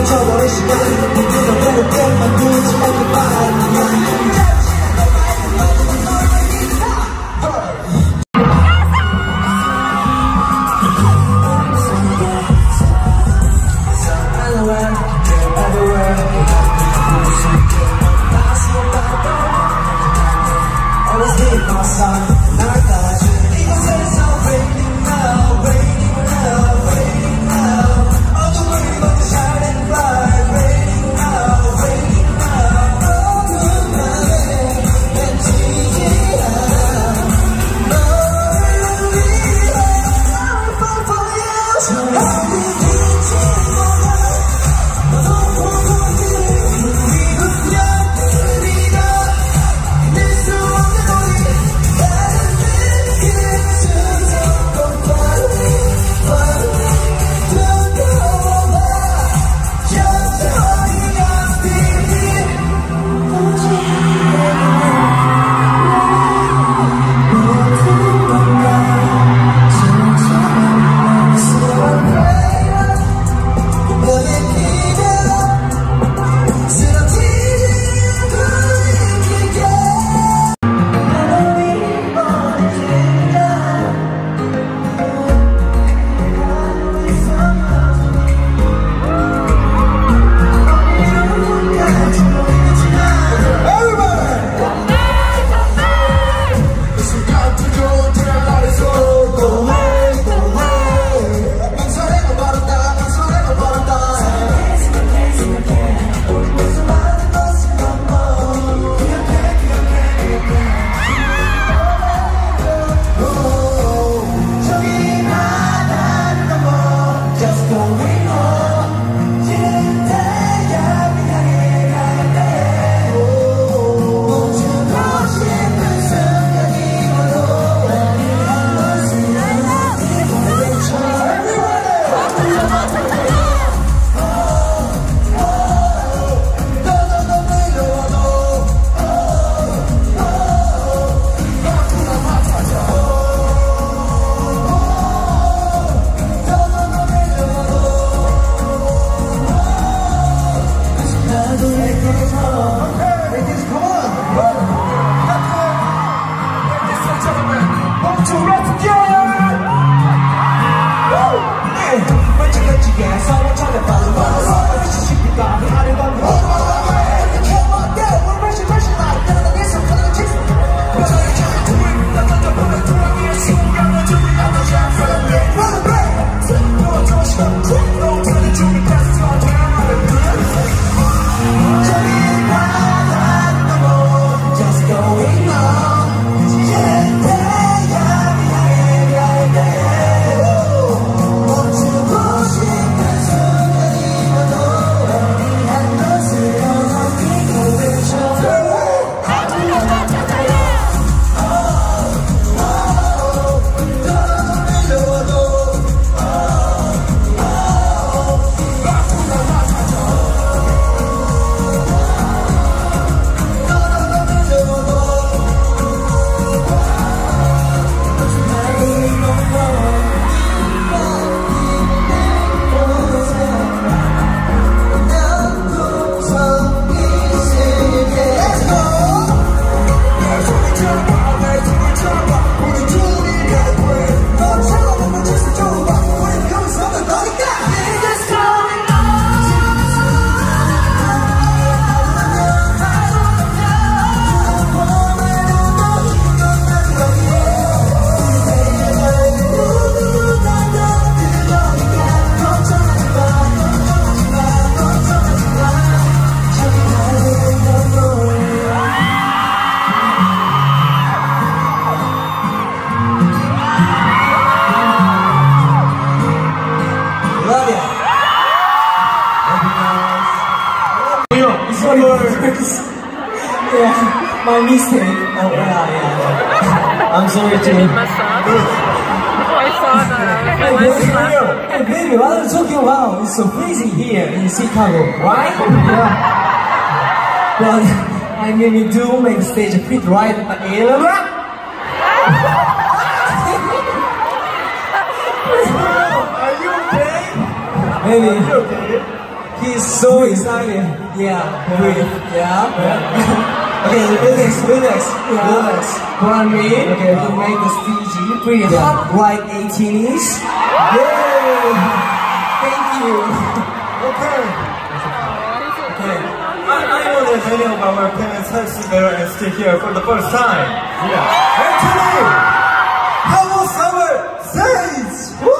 멈춰버린 시간 그대로 때만 두지 않게 바라 Yeah, my mistake. Oh, yeah. I'm sorry, Jimmy. I saw that. Hey, baby, what are you talking about? It's so freezing here in Chicago, right? Yeah. But I mean, you do make stage fit, right? Are you okay? Maybe. He's so excited. Yeah, breathe. Yeah. Okay, relax. For me, okay, to make the stage pretty hot, right, 18s. Yay! Thank you. Okay. I know that many of our parents have seen there and stay here for the first time. Yeah. Anthony, how was our stage?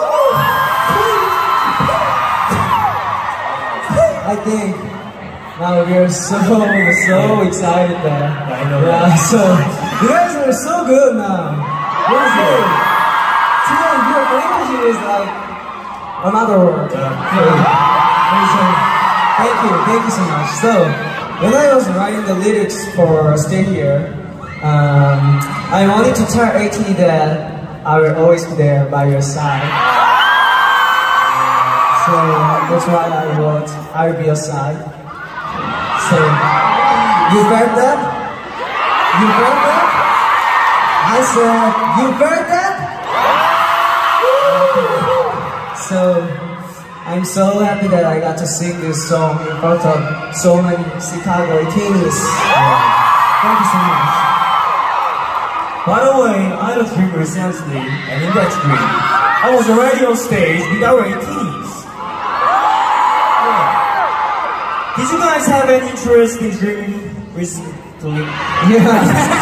I think now we are so excited there. I know. Yeah, so you guys are so good now. Really. Today your energy is like another world. Thank you so much. So when I was writing the lyrics for Stay Here, I wanted to tell AT that I will always be there by your side. So that's why I wrote, I will be your side. So, you heard that? You heard that? I said, you heard that? So, I'm so happy that I got to sing this song in front of so many Chicago 18s. Thank you so much. By the way, I had a dream recently, and in that dream, I was already on stage with our 18s. Did you guys have any interest in dreaming recently? Yeah.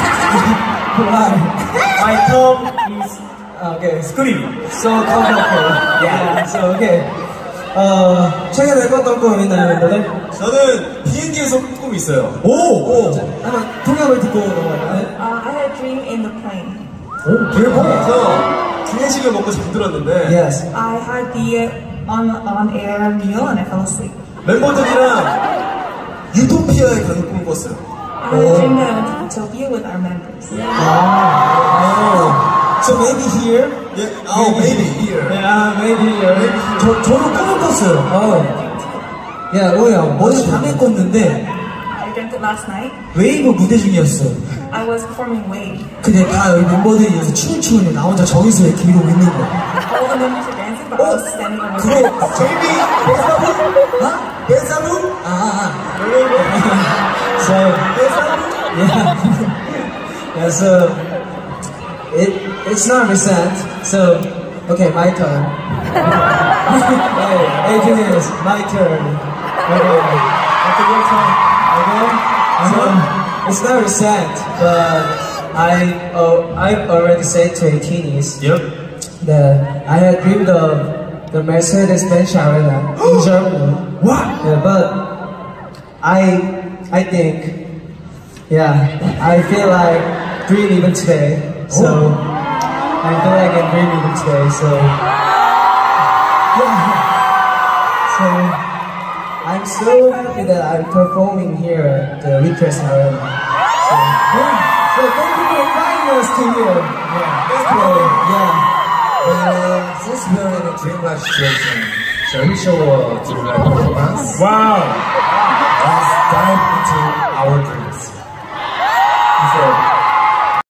My thumb is Okay. screaming. So colorful. Yeah. So okay. 최근에 꿨던 꿈 있나요, 여러분들? 저는 비행기에서 꿈이 있어요. 오! 한번 통역을 듣고 넘어갈까요? I had a dream in the plane. 비행기에서 기내식을 먹고 잠들었는데 Yes. I had the on-air meal and I fell asleep. 멤버들이랑 유토피아에 가는 꿈을 꿨어요. I had a dream that I went to Utopia with our members. So maybe here? maybe here. Yeah, maybe here. 저도 꿈을 꿨어요. 야, 오야, 어제 밤에 꿨는데 I dreamt it last night. 웨이브 무대 중이었어. I was performing Wave. 근데 다 여기 멤버들이 여기서 춤을 추는데 나 혼자 저기서 이렇게 이러고 있는 거야. All the members were dancing, but I was standing over 그거 there. 제이비 베사분? 베사분? So yeah, so it's not recent. So okay, my turn. Hey, Adrian, it's my turn. Okay, your turn. Okay. So it's not recent, but I've already said to Atinis that I had dreamed of the Mercedes-Benz Arena in Germany. What? Yeah, but I think, yeah, I feel like dream even today. So I feel like I dream even today. So yeah. So I'm so happy that I'm performing here at the Ritres Arena. So yeah. So thank you for inviting us to here. Since we are in a dreamlike situation, shall we show a dreamlike performance? Wow. Let's dive into our dreams.